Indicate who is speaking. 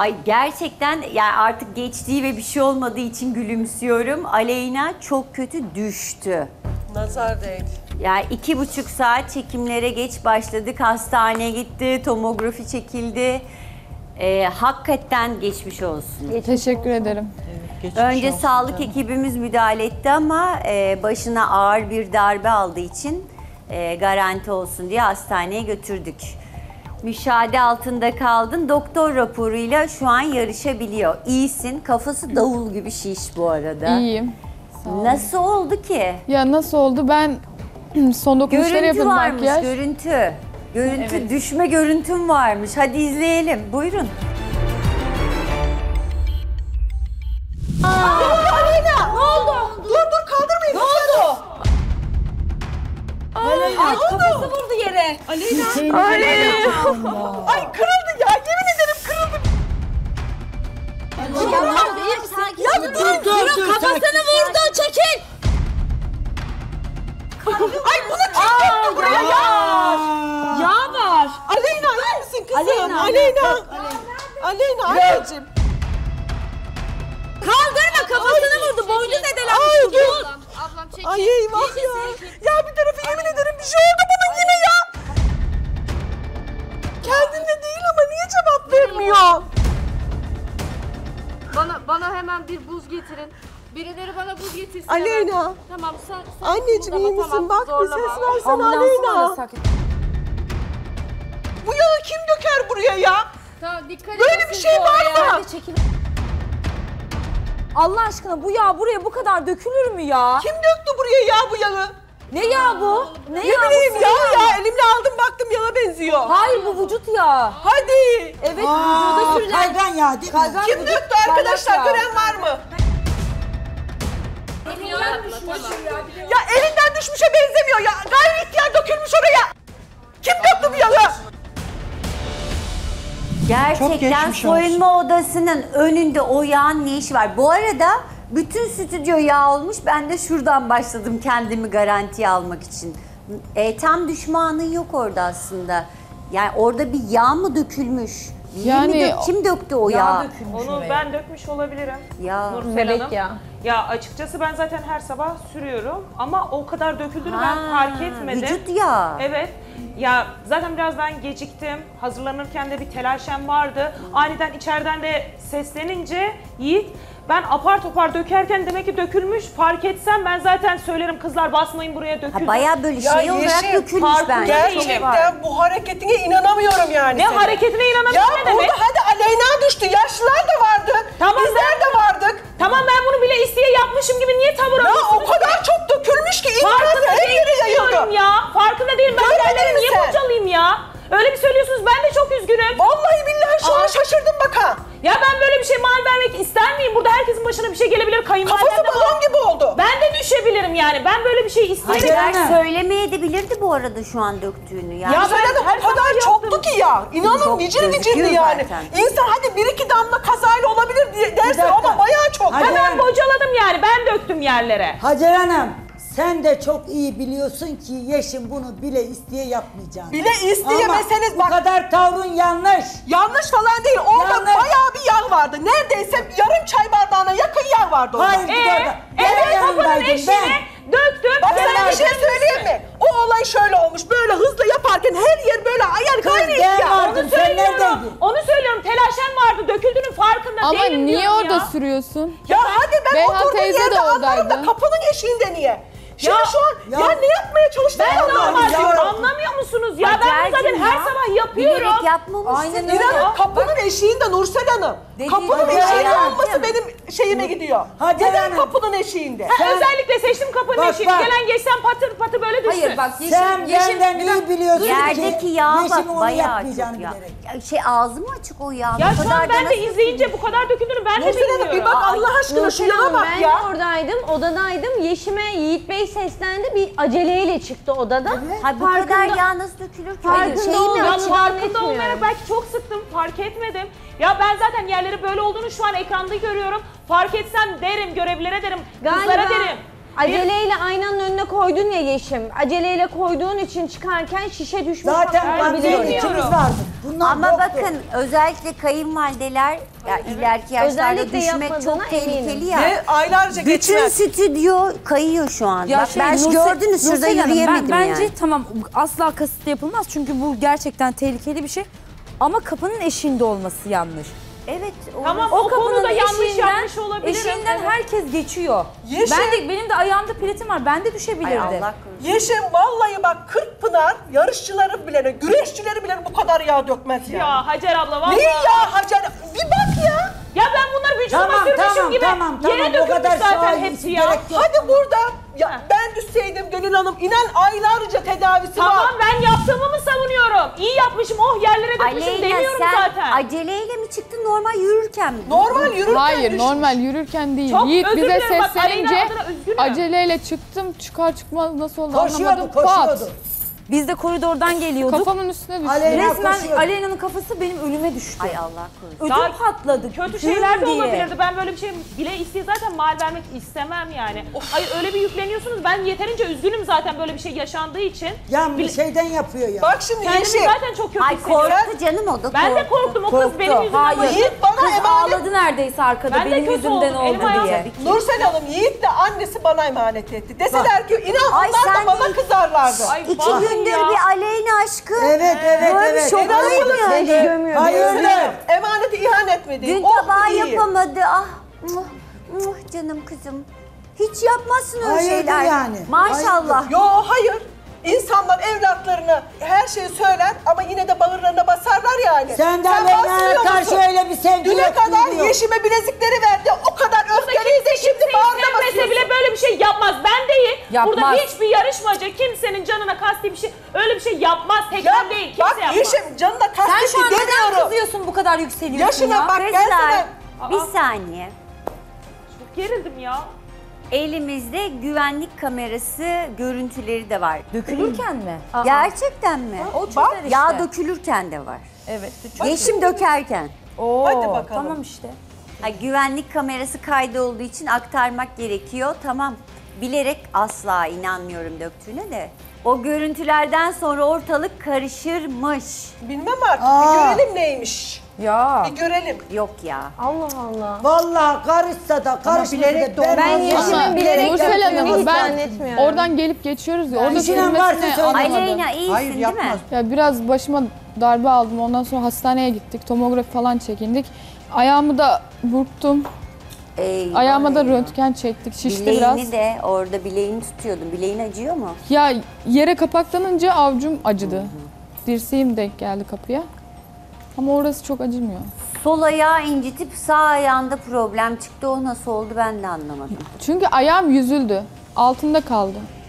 Speaker 1: Ay gerçekten yani artık geçtiği ve bir şey olmadığı için gülümsüyorum. Aleyna çok kötü düştü.
Speaker 2: Nazar değdi.
Speaker 1: Yani 2,5 saat çekimlere geç başladık. Hastaneye gitti, tomografi çekildi. Hakikaten geçmiş olsun.
Speaker 3: Teşekkür ederim.
Speaker 1: Önce sağlık ekibimiz müdahale etti ama başına ağır bir darbe aldığı için garanti olsun diye hastaneye götürdük. Müşahede altında kaldın. Doktor raporuyla şu an yarışabiliyor. İyisin. Kafası davul gibi şiş bu arada.
Speaker 3: İyiyim.
Speaker 1: Nasıl oldu ki?
Speaker 3: Ya nasıl oldu? Ben son dokunuşları
Speaker 1: Görüntü
Speaker 3: yapıyordum
Speaker 1: varmış,
Speaker 3: makyaj.
Speaker 1: görüntü. Görüntü, düşme görüntüm varmış. Hadi izleyelim. Buyurun.
Speaker 2: Aleyna! Ne oldu? Dur kaldırmayın. Ne oldu?
Speaker 4: Ay kafası vurdu yere.
Speaker 2: Aleyna! Ay kırıldı ya. Yemin ederim kırıldı.
Speaker 4: Dur, kafasını vurdu, çekil.
Speaker 2: Ay bunu kim döktü buraya ya?
Speaker 4: Yağ var.
Speaker 2: Aleyna iyi misin kızım?
Speaker 4: Aleyna.
Speaker 2: Aleyna anneciğim.
Speaker 4: Kaldırma, kafasını vurdu. Boynu zedelenmiş.
Speaker 2: Ay dur. Ay eyvah ya. Ya bir tarafı yemin ederim bir şey oldu bunun yine ya. Kendinde değil ama niye cevap vermiyor?
Speaker 5: Bana hemen bir buz getirin. Birileri bana buz getirsin.
Speaker 2: Aleyna.
Speaker 5: Hemen. Tamam sen
Speaker 2: Anneciğim iyi
Speaker 5: kımıldama,
Speaker 2: misin?
Speaker 5: tamam,
Speaker 2: Bak bir
Speaker 5: zorlama.
Speaker 2: ses versene Aleyna. Bu yağı kim döker buraya ya?
Speaker 5: Tamam dikkat edin.
Speaker 2: Böyle bir şey var mı?
Speaker 4: Allah aşkına bu yağ buraya bu kadar dökülür mü ya?
Speaker 2: Kim döktü buraya ya bu yağı?
Speaker 4: Ne yağ bu? Ne
Speaker 2: Ne
Speaker 4: yağ bu?
Speaker 2: bileyim
Speaker 4: Sıvı
Speaker 2: ya
Speaker 4: yağ.
Speaker 2: ya elimle aldım baktım yağa benziyor.
Speaker 4: Hayır bu vücut yağı.
Speaker 2: Hadi.
Speaker 4: Evet vücuda sürülen.
Speaker 6: Kaygan ya değil mi?
Speaker 4: Kaygan
Speaker 2: Kim
Speaker 4: vücut
Speaker 2: döktü arkadaşlar
Speaker 4: parlak yağ.
Speaker 2: gören var mı? Ya elinden düşmüşe benzemiyor ya. Gayri ihtiyar dökülmüş oraya. Kim döktü bu yağı?
Speaker 1: Gerçekten
Speaker 6: geçmiş
Speaker 1: soyunma odasının önünde o yağın ne işi var? Bu arada bütün stüdyo yağ olmuş. Ben de şuradan başladım kendimi garantiye almak için. Tam düşmanın yok orada aslında. Yani orada bir yağ mı dökülmüş?
Speaker 3: Yani
Speaker 1: Kim döktü o yağı?
Speaker 7: Onu ben dökmüş olabilirim.
Speaker 1: Ya.
Speaker 7: Nursel Hanım. Ya açıkçası ben zaten her sabah sürüyorum ama o kadar döküldüğünü ben fark etmedim.
Speaker 1: Vücut yağı.
Speaker 7: Evet. Ya zaten biraz ben geciktim. Hazırlanırken de bir telaşem vardı. Aniden içeriden de seslenince Yiğit ben apar topar dökerken demek ki dökülmüş. Fark etsem ben zaten söylerim kızlar basmayın buraya döküldü.
Speaker 1: Ha, bayağı böyle şey olarak dökülmüş
Speaker 7: farkında
Speaker 1: bence.
Speaker 7: değilim.
Speaker 2: Gerçekten bu hareketine inanamıyorum yani.
Speaker 7: Ne
Speaker 2: senin.
Speaker 7: hareketine
Speaker 2: Ya
Speaker 7: inanamıyorum ne demek?
Speaker 2: burada hadi Aleyna düştü. Yaşlılar da vardı.
Speaker 7: Tamam,
Speaker 2: Bizler de vardık.
Speaker 7: Tamam ben bunu bile isteye yapmışım gibi niye tavır
Speaker 2: Ya
Speaker 7: alıyorsunuz?
Speaker 2: o kadar çok dökülmüş ki
Speaker 7: Farkında
Speaker 2: her yere
Speaker 7: değilim diyorum
Speaker 2: yayıldı.
Speaker 7: ya. Farkında değilim. Ben
Speaker 2: Görmedin
Speaker 7: yerleri
Speaker 2: mi
Speaker 7: niye
Speaker 2: sen?
Speaker 7: bocalayayım ya? Öyle bir söylüyorsunuz ben de çok üzgünüm.
Speaker 2: Vallahi billahi şu an şaşırdım bak ha.
Speaker 7: Ya ben böyle bir şey mal vermek ister miyim? Burada herkesin başına bir şey gelebilir. Kayınvaliden
Speaker 2: Kafası
Speaker 7: de var.
Speaker 2: balon gibi oldu.
Speaker 7: Ben de düşebilirim yani. Ben böyle bir şey isterim.
Speaker 1: Hayır, söylemeye de bilirdi bu arada şu an döktüğünü. Yani.
Speaker 7: Ya
Speaker 2: Söyledi
Speaker 7: ben her
Speaker 2: o kadar
Speaker 7: sabah
Speaker 2: çoktu
Speaker 7: yaptım.
Speaker 2: ki ya. İnanın
Speaker 1: Çok
Speaker 2: vicir vicirdi
Speaker 1: gözüküyor
Speaker 2: yani.
Speaker 1: zaten.
Speaker 2: İnsan hadi bir iki damla kazayla olabilir diye dersin
Speaker 6: dakika.
Speaker 2: ama bayağı çok.
Speaker 6: Hadi.
Speaker 7: Hemen bocaladım yani. Ben döktüm yerlere.
Speaker 6: Hacer Hanım, sen de çok iyi biliyorsun ki Yeşim bunu bile isteye yapmayacağını.
Speaker 2: Bile isteyemeseniz
Speaker 6: Ama
Speaker 2: bak.
Speaker 6: bu kadar tavrın yanlış.
Speaker 2: Yanlış falan değil. Orada
Speaker 6: Yanlış.
Speaker 2: bayağı bir yağ vardı. Neredeyse yarım çay bardağına yakın yağ vardı orada.
Speaker 6: Hayır bir dakika. Ben
Speaker 7: Evet kapının
Speaker 6: yanındaydım
Speaker 7: eşiğine döktüm.
Speaker 2: Bak
Speaker 7: Ben
Speaker 2: sana bir şey
Speaker 7: döktüm.
Speaker 2: söyleyeyim mi? O olay şöyle olmuş. Böyle hızlı yaparken her yer böyle ayar
Speaker 6: Kız,
Speaker 2: gayri
Speaker 6: ben
Speaker 2: ihtiyar.
Speaker 6: vardım. Sen
Speaker 7: Söylüyorum.
Speaker 6: neredeydin?
Speaker 7: Onu söylüyorum. Telaşem vardı. Döküldüğünün farkında
Speaker 3: ama
Speaker 7: değilim
Speaker 3: niye
Speaker 7: diyorum
Speaker 3: orada
Speaker 7: ya.
Speaker 3: sürüyorsun?
Speaker 2: Ya hadi ben
Speaker 3: Beyhan
Speaker 2: oturduğum
Speaker 3: teyze de
Speaker 2: yerde anlarım da
Speaker 3: oradaydı.
Speaker 2: kapının eşiğinde niye? Şimdi
Speaker 7: Ya-
Speaker 2: şu an ya ne yapmaya çalıştığını
Speaker 7: Ben de
Speaker 2: anlamadım.
Speaker 7: anlamıyorum. Anlamıyor musunuz? Ya ben bunu zaten
Speaker 1: Hacer'cim
Speaker 7: her
Speaker 1: ya,
Speaker 7: sabah yapıyorum.
Speaker 1: Bilerek yapmamışsın.
Speaker 4: Aynen öyle.
Speaker 2: İnanın kapının eşiğinde Nursel Hanım. Kapının
Speaker 6: Hacer
Speaker 2: eşiğinde
Speaker 6: Hanım.
Speaker 2: olması benim şeyime gidiyor.
Speaker 6: Hacer
Speaker 2: Neden
Speaker 6: Hanım.
Speaker 2: kapının eşiğinde?
Speaker 7: Özellikle seçtim kapının
Speaker 6: Bak,
Speaker 7: eşiğini.
Speaker 6: bak.
Speaker 7: Gelen geçsen patır patır böyle düşsün.
Speaker 4: Hayır bak
Speaker 6: Sen benden iyi biliyorsun
Speaker 1: Yerdeki
Speaker 6: ki
Speaker 1: yağ
Speaker 6: Yeşim'in
Speaker 1: bak
Speaker 6: onu
Speaker 1: bayağı
Speaker 6: yapmayacağını
Speaker 1: çok yağ.
Speaker 6: bilerek.
Speaker 1: Ya ağzı mı açık o yağ?
Speaker 7: Ya
Speaker 1: Bu
Speaker 7: şu
Speaker 1: kadar
Speaker 7: an
Speaker 1: da
Speaker 7: ben de
Speaker 1: nasıl
Speaker 7: izleyince bu kadar döküldüğünü ben de
Speaker 2: Nursel Hanım bir
Speaker 7: bilmiyorum.
Speaker 2: bak Allah aşkına şu yana bak
Speaker 8: Ben
Speaker 2: ya.
Speaker 8: de oradaydım, odadaydım. Yeşim'e Yiğit Bey seslendi, bir aceleyle çıktı odadan.
Speaker 1: Ha, bu kadar yağ nasıl dökülür ki?
Speaker 8: Farkında
Speaker 1: Şey mi
Speaker 8: olmayan-
Speaker 7: Ya
Speaker 1: açık?
Speaker 7: farkında
Speaker 8: etmiyorum.
Speaker 7: olmayarak belki çok sıktım, fark etmedim. Ya ben zaten yerleri böyle olduğunu şu an ekranda görüyorum. Fark etsem derim, görevlilere derim, kızlara
Speaker 8: Galiba
Speaker 7: derim.
Speaker 8: aceleyle aynanın önüne koydun ya Yeşim. Aceleyle koyduğun için çıkarken şişe düşmüş.
Speaker 6: Zaten
Speaker 8: falan
Speaker 6: baktığın
Speaker 8: biliyorum ya.
Speaker 6: ikimiz vardı. Bunlar
Speaker 1: Ama
Speaker 6: yoktu.
Speaker 1: bakın özellikle kayınvalideler ya ileriki yaşlarda
Speaker 8: Özellikle
Speaker 1: düşmek
Speaker 8: yapmadığına
Speaker 1: çok tehlikeli ya.
Speaker 2: Ve aylarca
Speaker 1: Bütün
Speaker 2: geçmez.
Speaker 1: stüdyo kayıyor şu an.
Speaker 4: Ya
Speaker 1: Bak
Speaker 4: şey,
Speaker 1: ben
Speaker 4: Nursel-
Speaker 1: gördünüz şurada
Speaker 4: Nursel Hanım,
Speaker 1: yürüyemedim
Speaker 4: bence
Speaker 1: yani.
Speaker 4: tamam asla kasıtlı yapılmaz çünkü bu gerçekten tehlikeli bir şey. Ama kapının eşiğinde olması yanlış.
Speaker 1: Evet.
Speaker 7: Tamam
Speaker 4: O
Speaker 7: o konuda
Speaker 4: kapının
Speaker 7: yanlış yapmış olabilirim.
Speaker 4: eşiğinden
Speaker 7: Evet.
Speaker 4: herkes geçiyor.
Speaker 2: Yeşil.
Speaker 4: Benim de ayağımda platin var. Ben de
Speaker 1: Ay
Speaker 4: düşebilirdim.
Speaker 1: Allah korusun.
Speaker 2: Yeşim vallahi bak Kırkpınar yarışçıları bile, güreşçileri bile bu kadar yağ dökmez ya.
Speaker 7: Ya Hacer abla vallahi.
Speaker 2: Ne ya Hacer? Bir bak ya.
Speaker 7: Ya ben bunları vücuduma sürmüşüm gibi. Yere
Speaker 6: o
Speaker 7: dökülmüş
Speaker 6: kadar
Speaker 7: zaten
Speaker 6: şahin
Speaker 7: hepsi
Speaker 6: gerek
Speaker 7: ya.
Speaker 6: yok.
Speaker 2: Hadi burada. Ya ben düşseydim Gönül Hanım inan aylarca tedavisi
Speaker 7: Tamam
Speaker 2: var.
Speaker 7: ben yaptığımı mı savunuyorum? İyi yapmışım oh yerlere dökmüşüm
Speaker 1: Aleyna
Speaker 7: demiyorum
Speaker 1: sen
Speaker 7: zaten.
Speaker 1: aceleyle mi çıktın normal yürürken mi?
Speaker 2: Normal yürürken
Speaker 3: Hayır,
Speaker 2: düşmüş.
Speaker 3: normal yürürken değil.
Speaker 7: Çok
Speaker 3: Yiğit
Speaker 7: özür
Speaker 3: bize
Speaker 7: dilerim, bak,
Speaker 3: seslenince
Speaker 7: Aleyna adına üzgünüm.
Speaker 3: aceleyle çıktım. Çıkar çıkmaz nasıl oldu
Speaker 6: Koşuyordu,
Speaker 3: anlamadım. Pat.
Speaker 6: koşuyordu.
Speaker 4: Biz de koridordan geliyorduk.
Speaker 3: Kafamın üstüne düştü.
Speaker 6: Aleyna
Speaker 4: Resmen
Speaker 6: koşuyordu.
Speaker 4: Aleyna'nın kafası benim önüme düştü.
Speaker 1: Ay Allah korusun.
Speaker 7: Daha
Speaker 4: Ödüm patladı.
Speaker 7: Kötü
Speaker 4: Güm
Speaker 7: şeyler de
Speaker 4: diye.
Speaker 7: olabilirdi. Ben böyle bir şey bile isteye zaten mal vermek istemem yani. Hayır öyle bir yükleniyorsunuz. Ben yeterince üzgünüm zaten böyle bir şey yaşandığı için.
Speaker 6: Ya bir şeyden yapıyor ya.
Speaker 2: Bak şimdi
Speaker 7: Kendimi
Speaker 2: Yeşim.
Speaker 7: zaten çok kötü
Speaker 1: Ay
Speaker 7: hissediyorum.
Speaker 1: korktu canım o da
Speaker 7: Ben de korktum. O kız benim yüzümden
Speaker 4: Hayır.
Speaker 7: başına-
Speaker 2: Yiğit bana
Speaker 4: Kız
Speaker 2: emanet.
Speaker 4: ağladı neredeyse arkada
Speaker 7: Ben de
Speaker 4: benim
Speaker 7: kötü
Speaker 4: yüzümden
Speaker 7: oldum, elim
Speaker 4: oldu
Speaker 7: ayağım
Speaker 4: diye.
Speaker 2: Nursel Hanım Yiğit'le annesi bana emanet etti. Deseler ki inan
Speaker 1: Ay
Speaker 2: onlar
Speaker 1: sen
Speaker 2: da bana
Speaker 1: de-
Speaker 2: kızarlardı.
Speaker 7: Ay,
Speaker 1: İki
Speaker 7: bakın
Speaker 1: gündür
Speaker 7: ya.
Speaker 1: bir Aleyna aşkı.
Speaker 6: Evet, evet,
Speaker 1: Böyle
Speaker 6: evet.
Speaker 1: şoktayım yani.
Speaker 6: Hayırdır?
Speaker 2: Emaneti ihanet mi diyeyim?
Speaker 1: Dün
Speaker 2: Oh,
Speaker 1: tabağı
Speaker 2: iyi.
Speaker 1: yapamadı. Ah muh, muh canım kızım. Hiç yapmazsın öyle
Speaker 6: Hayırdır
Speaker 1: şeyler.
Speaker 6: yani?
Speaker 1: Maşallah.
Speaker 2: Yo hayır. İnsanlar evlatlarına her şeyi söyler ama yine de bağırlarına basarlar yani.
Speaker 6: Sen de
Speaker 2: basmıyor
Speaker 6: Aleyna'ya
Speaker 2: musun?
Speaker 6: karşı öyle bir sevgi
Speaker 2: Düne
Speaker 6: yok.
Speaker 2: kadar
Speaker 6: duygu yok.
Speaker 2: Yeşim'e bilezikleri verdi. O kadar öfkeliydi şimdi
Speaker 7: Kimseyi
Speaker 2: bağrına
Speaker 7: sevmese
Speaker 2: basıyorsun.
Speaker 7: bile böyle bir şey yapmaz. Ben değil.
Speaker 4: Yapmaz.
Speaker 7: Burada hiçbir yarışmacı kimsenin canına kasti bir şey öyle bir şey yapmaz. Tek
Speaker 2: Ya
Speaker 7: ben değil. Kimse
Speaker 2: bak
Speaker 7: yapmaz.
Speaker 2: Yeşim canına
Speaker 4: Sen
Speaker 2: kasteti
Speaker 4: şu an neden
Speaker 2: demiyorum.
Speaker 4: kızıyorsun bu kadar yükseliyorsun
Speaker 2: Yaşına
Speaker 4: ya?
Speaker 2: bak ben
Speaker 1: Kızlar
Speaker 2: sana...
Speaker 1: bir saniye.
Speaker 7: Çok gerildim ya.
Speaker 1: Elimizde güvenlik kamerası görüntüleri de var.
Speaker 4: Dökülürken mi?
Speaker 1: Gerçekten mi?
Speaker 4: O çözer
Speaker 2: Bak,
Speaker 4: işte.
Speaker 1: Yağ dökülürken de var.
Speaker 4: Evet.
Speaker 1: Yeşim dökerken.
Speaker 4: Oo,
Speaker 2: Hadi bakalım.
Speaker 4: Tamam işte.
Speaker 1: Ha, güvenlik kamerası kaydı olduğu için aktarmak gerekiyor. Tamam. Bilerek asla inanmıyorum döktüğüne de. O görüntülerden sonra ortalık karışırmış.
Speaker 2: Bilmem artık
Speaker 6: Aa.
Speaker 2: bir görelim neymiş.
Speaker 4: Ya.
Speaker 2: Bir görelim.
Speaker 1: Yok ya.
Speaker 8: Allah Allah.
Speaker 6: Vallahi karışsa da karışmasa
Speaker 2: bilerek
Speaker 6: da
Speaker 2: de
Speaker 8: Ben
Speaker 6: olmaz.
Speaker 8: Yeşim'in
Speaker 3: Ama
Speaker 8: bilerek
Speaker 3: Nursel
Speaker 8: yaptığını
Speaker 3: Hanım
Speaker 8: hiç
Speaker 3: ben
Speaker 8: zannetmiyorum.
Speaker 3: oradan gelip geçiyoruz ya. Orada
Speaker 6: İşine varsa
Speaker 3: sürmesine
Speaker 6: söyle.
Speaker 3: anlamadım.
Speaker 1: Aleyna iyisin değil mi?
Speaker 3: Ya biraz başıma darbe aldım. Ondan sonra hastaneye gittik. Tomografi falan çekindik. Ayağımı da burktum.
Speaker 1: Eyvah,
Speaker 3: Ayağıma da
Speaker 1: eyvah.
Speaker 3: röntgen çektik. Şişti
Speaker 1: Bileğini
Speaker 3: biraz.
Speaker 1: de orada bileğini tutuyordun. Bileğin acıyor mu?
Speaker 3: Ya yere kapaklanınca avcum acıdı. Dirseğim denk geldi kapıya. Ama orası çok acımıyor.
Speaker 1: Sol ayağı incitip sağ ayağında problem çıktı. O nasıl oldu ben de anlamadım.
Speaker 3: Çünkü ayağım yüzüldü. Altında kaldı.